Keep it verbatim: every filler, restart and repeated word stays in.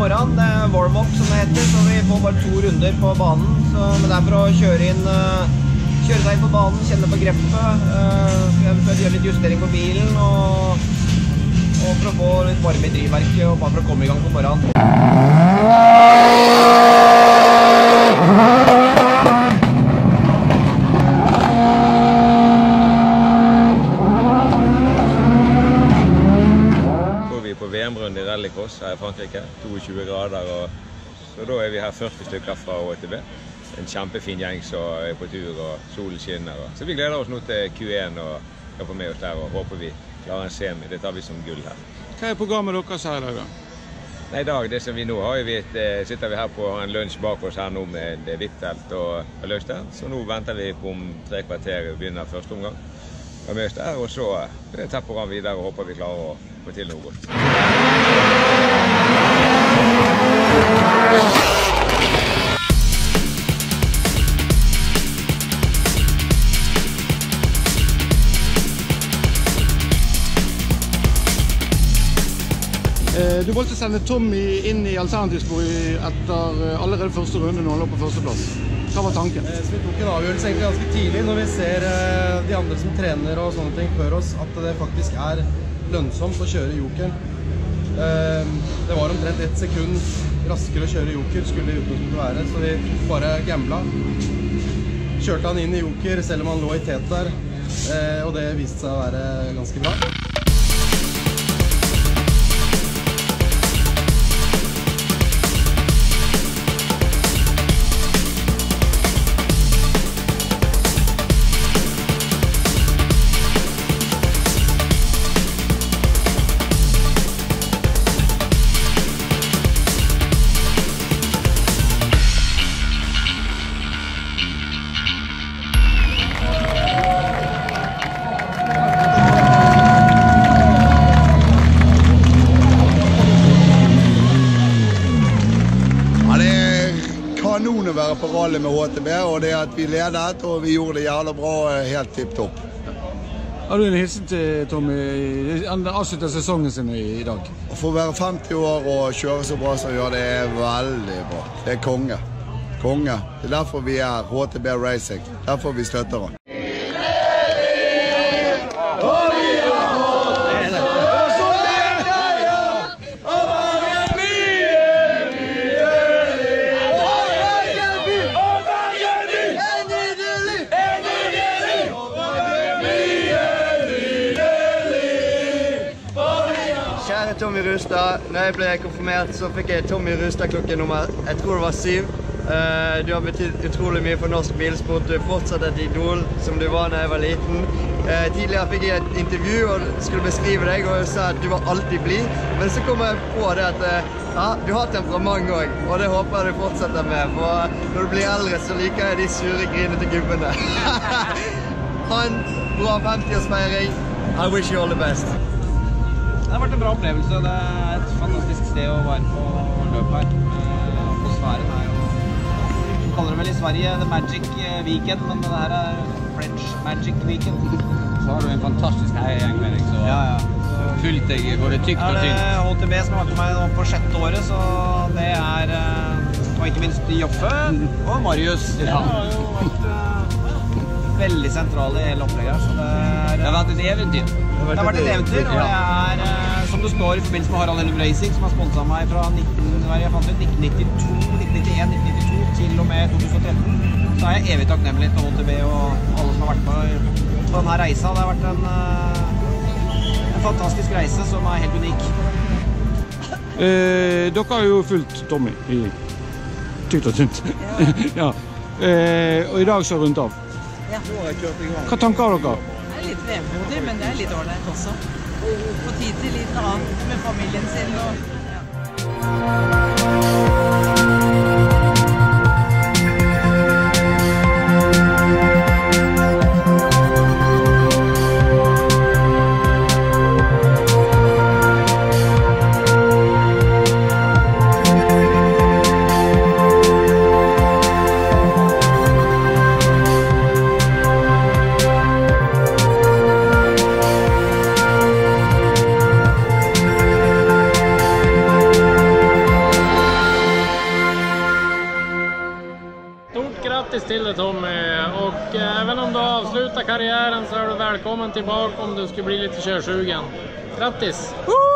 morgenen. Det er warm-up som det heter, så vi får bare to runder på banen. Så, men det er for å kjøre inn, kjøre seg inn på banen, kjenne på greppet, eventuelt gjøre litt justering på bilen, og, og for å få litt varme i drivverket, og bare for å komme i gang på morgenen. V M-runde i rallycross her i Frankrike, tjueto grader, og, så da er vi her førti stykker fra H T B. En kjempefin gjeng som er på tur, og solen skinner. Og, så vi gleder oss nå til Q én og skal få med oss der, og håper vi klarer en semi. Det tar vi som gull her. Hva er programmet deres her i dag da? Nei, i dag, det som vi nå har, vi et, sitter vi her på en lunsj bak oss her nå med Hvitfeldt og Løgstein, så nå venter vi på om tre kvarter og begynner første omgang. Vi er med oss der, og så er det tatt program videre og håper vi klarer å få til noe godt. Du valgte å sende Tommy inn i alternativsporet etter allerede første runde når han lå på førsteplass. Hva var tanken? Så vi tok en avgjørelse egentlig ganske tidlig når vi ser de andre som trener og sånne ting før oss, at det faktisk er lønnsomt å kjøre Jokeren. Det var omtrent ett sekund raskere å kjøre Joker, skulle det utgangspunktet være, så vi bare gambla. Kjørte han inn i Joker selv om han lå i tet der, og det viste seg å være ganske bra. Kanon å være på rally med H T B, og det at vi ledet, og vi gjorde det jævla bra, helt tipp-topp. Har du en hilsen til Tommy? Han avslutter sesongen sin i dag. For å være femti år og kjøre så bra som han gjør, det er veldig bra. Det er konge. Konge. Det er derfor vi er H T B Racing. Derfor vi støtter han. Kjære Tommy Rustad, når jeg ble konfirmert så fikk jeg Tommy Rustad klokken nummer, jeg tror det var syv. Uh, du har betydd utrolig mye for norsk bilsport, du er fortsatt et idol som du var da jeg var liten. Uh, tidligere fikk jeg et intervju og skulle beskrive deg og sa at du var alltid blid. Men så kom jeg på det at uh, ja, du har temperament også, og det håper jeg du fortsetter med. For når du blir eldre så liker jeg de sure grinete gubbene. Ha en bra femtiårsfeiring. I wish you all the best. Det har vært en bra opplevelse. Det er et fantastisk sted å være på løp her. Atmosfæren er jo... Vi kaller det vel i Sverige The Magic Weekend, men det her er French Magic Weekend. Så har du en fantastisk heigjeng med deg, så ja, ja. Fylt deg både tykt og tynt. Det er H T B som har vært med meg nå på sjette året, så det er... Og ikke minst Joffe og Marius. Ja. Det har jo vært veldig sentrale i hele opplegget her, så det er... Det har vært et eventyr. Det har vært et eventyr, og det er, som det står i forbindelse med Harald Hellum Racing, som har sponset meg fra nitten nittito, nitten nittien, nitten nittito til og med to tusen og tretten. Så er jeg evig takknemlig til H T B og alle som har vært med på denne reisa. Det har vært en, en fantastisk reise som er helt unik. Eh, dere har jo fulgt Tommy i tykt og tynt. Ja. Eh, og i dag så rundt av. Ja. Hva tanker har dere? Det er litt vemodig, men det er litt ålreit også. Få tid til litt annet med familien sin. Og, ja. spännande Tommy, och även om du avslutar karriären så är du välkommen tillbaka om du skulle bli lite körsugen. Grattis!